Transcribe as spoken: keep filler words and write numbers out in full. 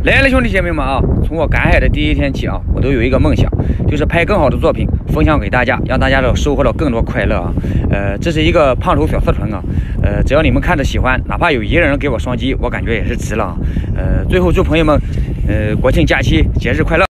来了，兄弟姐妹们啊！从我赶海的第一天起啊，我都有一个梦想，就是拍更好的作品分享给大家，让大家都收获到更多快乐啊！呃，这是一个胖头小社团啊，呃，只要你们看着喜欢，哪怕有一个人给我双击，我感觉也是值了啊！呃，最后祝朋友们，呃，国庆假期节日快乐！